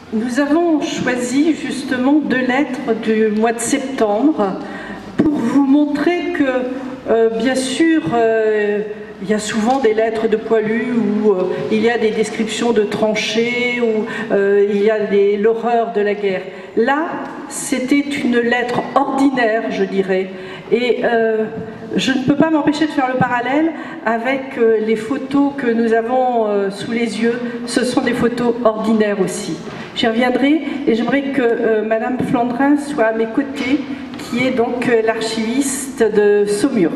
Nous avons choisi justement 2 lettres du mois de septembre pour vous montrer que, bien sûr, il y a souvent des lettres de poilus où il y a des descriptions de tranchées, où il y a l'horreur de la guerre. Là, c'était une lettre ordinaire, je dirais, et je ne peux pas m'empêcher de faire le parallèle avec les photos que nous avons sous les yeux. Ce sont des photos ordinaires aussi. J'y reviendrai et j'aimerais que Madame Flandrin soit à mes côtés, qui est donc l'archiviste de Saumur.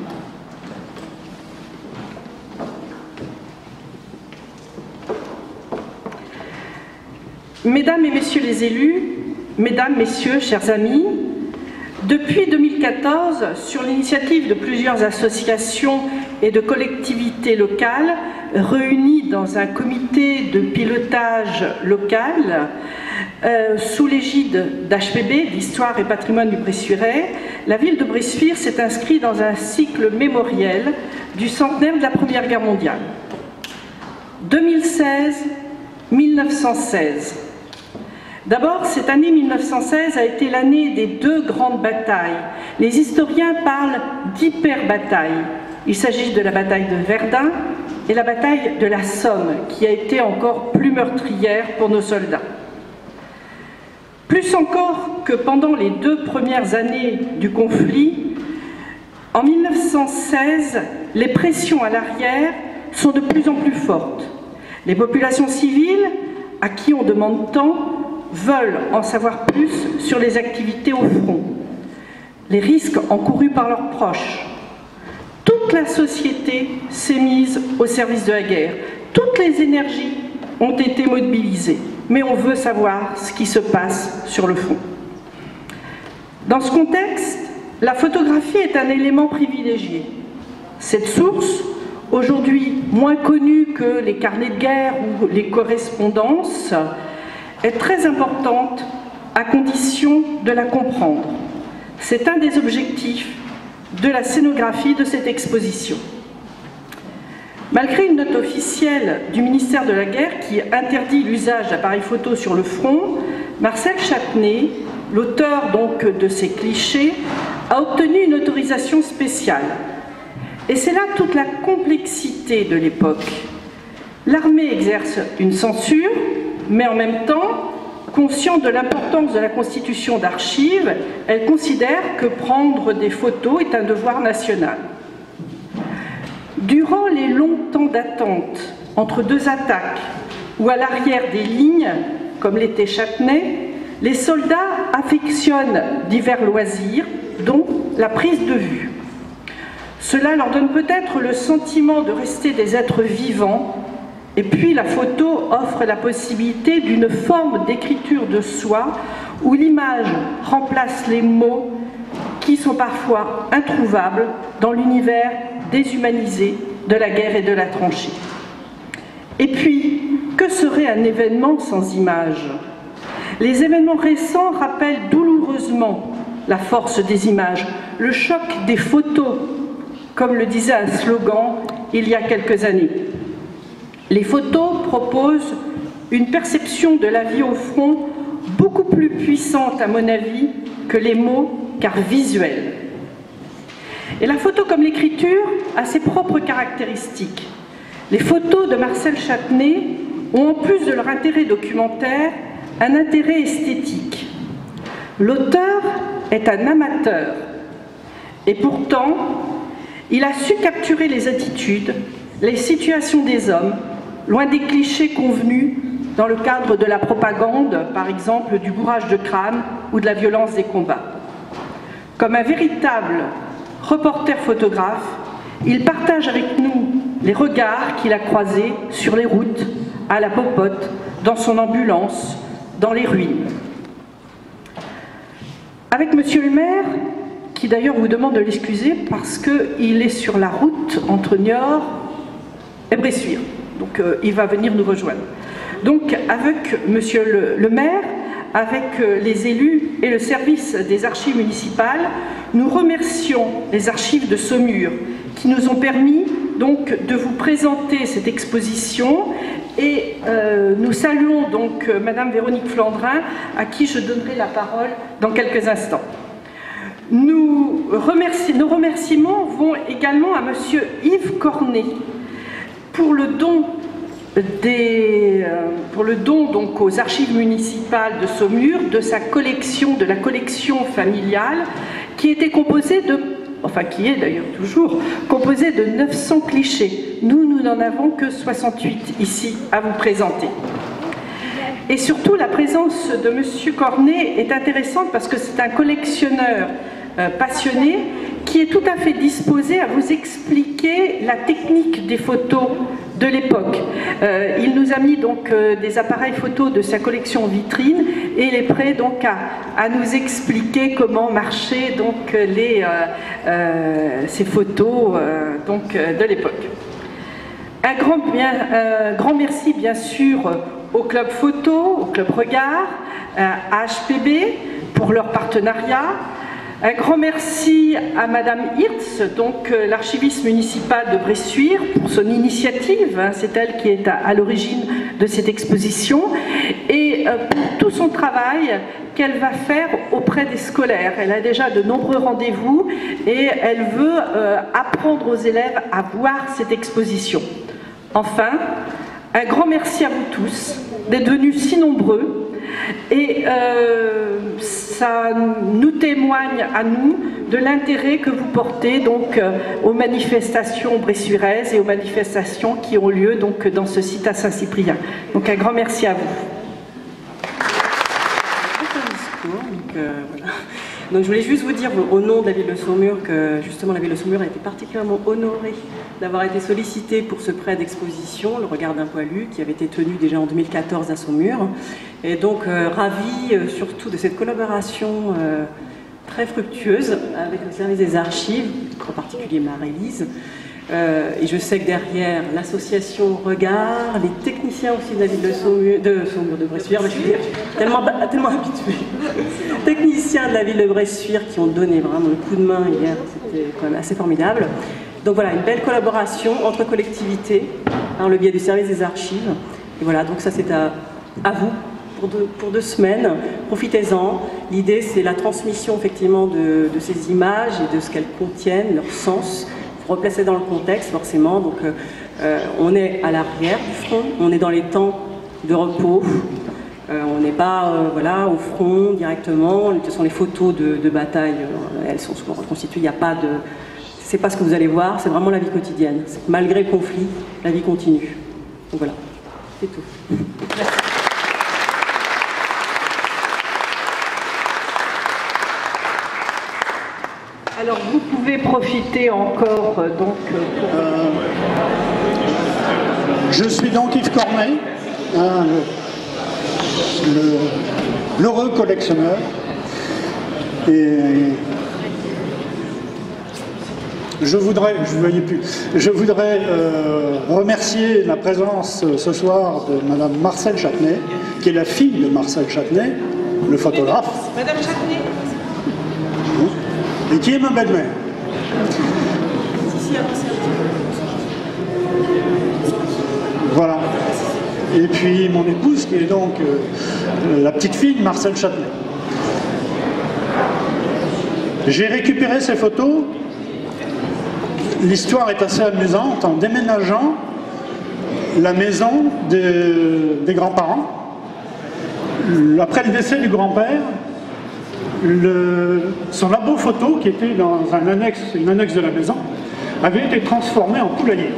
Mesdames et messieurs les élus, mesdames, messieurs, chers amis, depuis 2014, sur l'initiative de plusieurs associations et de collectivités locales réunies dans un comité de pilotage local sous l'égide d'HPB, d'Histoire et Patrimoine du Bressuirais, la ville de Bressuire s'est inscrite dans un cycle mémoriel du centenaire de la Première Guerre mondiale. 2016-1916. D'abord, cette année 1916 a été l'année des 2 grandes batailles. Les historiens parlent d'hyper-bataille. Il s'agit de la bataille de Verdun et la bataille de la Somme, qui a été encore plus meurtrière pour nos soldats. Plus encore que pendant les 2 premières années du conflit, en 1916, les pressions à l'arrière sont de plus en plus fortes. Les populations civiles, à qui on demande tant, veulent en savoir plus sur les activités au front, les risques encourus par leurs proches. Toute la société s'est mise au service de la guerre. Toutes les énergies ont été mobilisées, mais on veut savoir ce qui se passe sur le front. Dans ce contexte, la photographie est un élément privilégié. Cette source, aujourd'hui moins connue que les carnets de guerre ou les correspondances, est très importante à condition de la comprendre. C'est un des objectifs de la scénographie de cette exposition. Malgré une note officielle du ministère de la Guerre qui interdit l'usage d'appareils photo sur le front, Marcel Châtenay, l'auteur donc de ces clichés, a obtenu une autorisation spéciale. Et c'est là toute la complexité de l'époque. L'armée exerce une censure, mais en même temps, consciente de l'importance de la constitution d'archives, elle considère que prendre des photos est un devoir national. Durant les longs temps d'attente entre 2 attaques ou à l'arrière des lignes, comme l'était Châtenay, les soldats affectionnent divers loisirs, dont la prise de vue. Cela leur donne peut-être le sentiment de rester des êtres vivants. Et puis la photo offre la possibilité d'une forme d'écriture de soi où l'image remplace les mots qui sont parfois introuvables dans l'univers déshumanisé de la guerre et de la tranchée. Et puis, que serait un événement sans image? Les événements récents rappellent douloureusement la force des images, le choc des photos, comme le disait un slogan il y a quelques années. Les photos proposent une perception de la vie au front beaucoup plus puissante, à mon avis, que les mots, car visuelle. Et la photo, comme l'écriture, a ses propres caractéristiques. Les photos de Marcel Châtenay ont, en plus de leur intérêt documentaire, un intérêt esthétique. L'auteur est un amateur, et pourtant, il a su capturer les attitudes, les situations des hommes, loin des clichés convenus dans le cadre de la propagande, par exemple du bourrage de crâne ou de la violence des combats. Comme un véritable reporter photographe, il partage avec nous les regards qu'il a croisés sur les routes, à la popote, dans son ambulance, dans les ruines. Avec monsieur le maire, qui d'ailleurs vous demande de l'excuser parce qu'il est sur la route entre Niort et Bressuire. Donc il va venir nous rejoindre. Donc avec monsieur le maire, avec les élus et le service des archives municipales, nous remercions les archives de Saumur qui nous ont permis donc de vous présenter cette exposition Et nous saluons donc Madame Véronique Flandrin, à qui je donnerai la parole dans quelques instants. Nos remerciements vont également à Monsieur Yves Cornet pour le don donc aux archives municipales de Saumur de sa collection, de la collection familiale, qui était composée de, enfin qui est d'ailleurs toujours composée de 900 clichés. Nous n'en avons que 68 ici à vous présenter. Et surtout, la présence de Monsieur Cornet est intéressante parce que c'est un collectionneur passionné qui est tout à fait disposé à vous expliquer la technique des photos de l'époque. Il nous a mis donc des appareils photos de sa collection vitrine et il est prêt donc à nous expliquer comment marchaient donc ces photos donc de l'époque. Un grand merci bien sûr au Club Photo, au Club Regard, à HPB pour leur partenariat. Un grand merci à Madame Hirtz, donc l'archiviste municipal de Bressuire, pour son initiative. C'est elle qui est à l'origine de cette exposition et pour tout son travail qu'elle va faire auprès des scolaires. Elle a déjà de nombreux rendez-vous et elle veut apprendre aux élèves à voir cette exposition. Enfin, un grand merci à vous tous d'être venus si nombreux. Et ça nous témoigne à nous de l'intérêt que vous portez donc aux manifestations bressuiraises et aux manifestations qui ont lieu donc dans ce site à Saint-Cyprien. Donc un grand merci à vous. Donc je voulais juste vous dire au nom de la ville de Saumur que justement la ville de Saumur a été particulièrement honorée d'avoir été sollicitée pour ce prêt d'exposition, Le Regard d'un poilu, qui avait été tenu déjà en 2014 à Saumur. Et donc ravie surtout de cette collaboration très fructueuse avec le service des archives, en particulier Marie-Lise. Et je sais que derrière l'association Regard, les techniciens aussi de la ville de Bressuire, je suis tellement habituée, techniciens de la ville de Bressuire qui ont donné vraiment le coup de main hier, c'était quand même assez formidable. Donc voilà, une belle collaboration entre collectivités par le biais du service des archives. Et voilà, donc ça c'est à vous pour 2 semaines, profitez-en. L'idée c'est la transmission effectivement de ces images et de ce qu'elles contiennent, leur sens. Replacer dans le contexte forcément, donc on est à l'arrière du front, on est dans les temps de repos, on n'est pas voilà, au front directement. Ce sont les photos de bataille, elles sont souvent reconstituées, il n'y a pas de... c'est pas ce que vous allez voir, c'est vraiment la vie quotidienne. Malgré le conflit, la vie continue. Donc voilà, c'est tout. Merci. Alors vous pouvez profiter encore donc Je suis donc Yves Cornet, l'heureux collectionneur, et je voudrais remercier la présence ce soir de Madame Marcel Châtenay, qui est la fille de Marcel Châtenay, le photographe. Madame Châtenay. Et qui est ma belle-mère. Voilà. Et puis mon épouse, qui est donc la petite fille de Marcel Châtenay. J'ai récupéré ces photos. L'histoire est assez amusante. En déménageant la maison des grands-parents, après le décès du grand-père, son labo photo, qui était dans une annexe de la maison, avait été transformé en poulailler.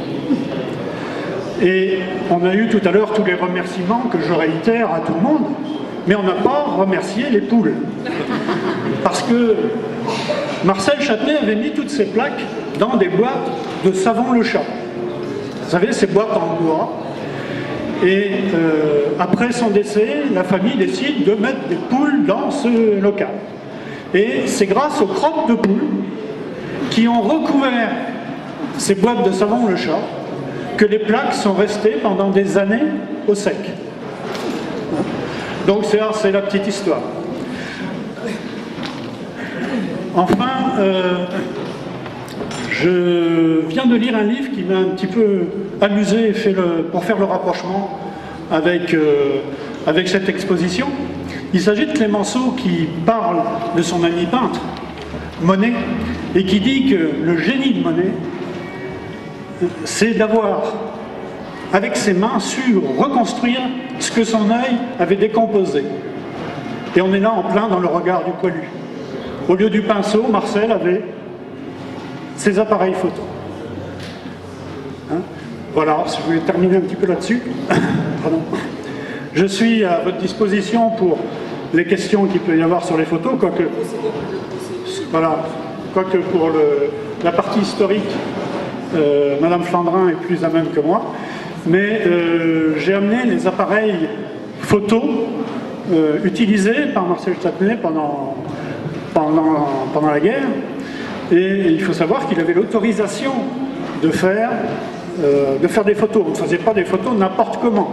Et on a eu tout à l'heure tous les remerciements que je réitère à tout le monde, mais on n'a pas remercié les poules. Parce que Marcel Châtenay avait mis toutes ces plaques dans des boîtes de savon le chat. Vous savez, ces boîtes en bois. Et après son décès, la famille décide de mettre des poules dans ce local. Et c'est grâce aux crottes de poules qui ont recouvert ces boîtes de savon le chat que les plaques sont restées pendant des années au sec. Donc c'est la petite histoire. Enfin, je viens de lire un livre qui m'a un petit peu amusé et pour faire le rapprochement avec cette exposition. Il s'agit de Clémenceau qui parle de son ami peintre, Monet, et qui dit que le génie de Monet, c'est d'avoir, avec ses mains, su reconstruire ce que son œil avait décomposé. Et on est là en plein dans le regard du poilu. Au lieu du pinceau, Marcel avait ses appareils photo. Hein? Voilà, je voulais terminer un petit peu là-dessus. Pardon. Je suis à votre disposition pour les questions qu'il peut y avoir sur les photos, quoique pour la partie historique, Madame Flandrin est plus à même que moi, mais j'ai amené les appareils photos utilisés par Marcel Chapneau pendant la guerre, et il faut savoir qu'il avait l'autorisation de faire des photos. On ne faisait pas des photos n'importe comment.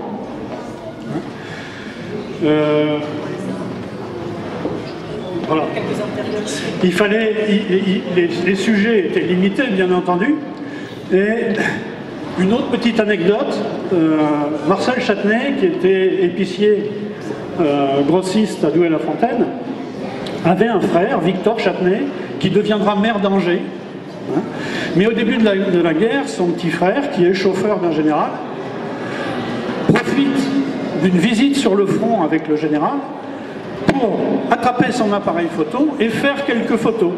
Voilà. Il fallait, les sujets étaient limités, bien entendu. Et une autre petite anecdote, Marcel Chapneau, qui était épicier grossiste à Douai-la-Fontaine, avait un frère, Victor Chapneau, qui deviendra maire d'Angers. Hein. Mais au début de la guerre, son petit frère, qui est chauffeur d'un général, profite d'une visite sur le front avec le général pour attraper son appareil photo et faire quelques photos.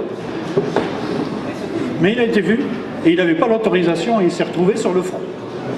Mais il a été vu et il n'avait pas l'autorisation et il s'est retrouvé sur le front.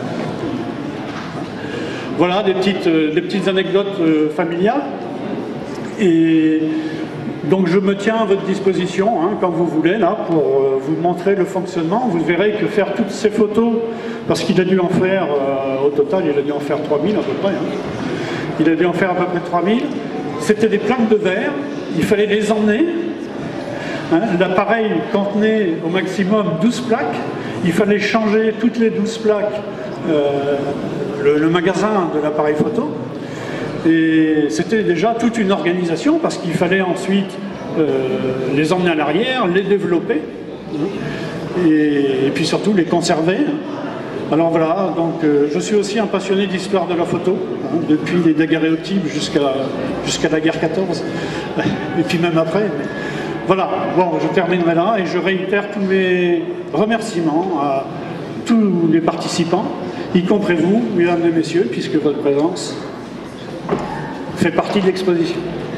Voilà des petites anecdotes familiales. Et donc je me tiens à votre disposition quand vous voulez, là, pour vous montrer le fonctionnement. Vous verrez que faire toutes ces photos, parce qu'il a dû en faire, au total, il a dû en faire 3000 à peu près. Il a dû en faire à peu près 3000. C'était des plaques de verre, il fallait les emmener. L'appareil contenait au maximum 12 plaques. Il fallait changer toutes les 12 plaques le magasin de l'appareil photo. Et c'était déjà toute une organisation parce qu'il fallait ensuite les emmener à l'arrière, les développer et puis surtout les conserver. Alors voilà, donc je suis aussi un passionné d'histoire de la photo, depuis les daguerréotypes jusqu'à la guerre 14, et puis même après. Mais voilà, bon, je terminerai là et je réitère tous mes remerciements à tous les participants, y compris vous, mesdames et messieurs, puisque votre présence fait partie de l'exposition.